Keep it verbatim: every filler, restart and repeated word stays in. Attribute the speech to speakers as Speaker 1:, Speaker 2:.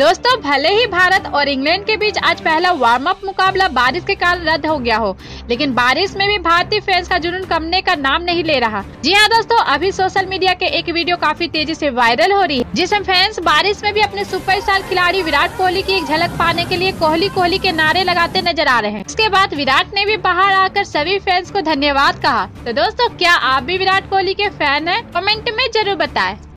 Speaker 1: दोस्तों, भले ही भारत और इंग्लैंड के बीच आज पहला वार्म अप मुकाबला बारिश के कारण रद्द हो गया हो, लेकिन बारिश में भी भारतीय फैंस का जुनून कमने का नाम नहीं ले रहा। जी हाँ दोस्तों, अभी सोशल मीडिया के एक वीडियो काफी तेजी से वायरल हो रही है, जिसमें फैंस बारिश में भी अपने सुपरस्टार खिलाड़ी विराट कोहली की एक झलक पाने के लिए कोहली कोहली के नारे लगाते नजर आ रहे हैं। इसके बाद विराट ने भी बाहर आकर सभी फैंस को धन्यवाद कहा। तो दोस्तों, क्या आप भी विराट कोहली के फैन हैं? कमेंट में जरूर बताएं।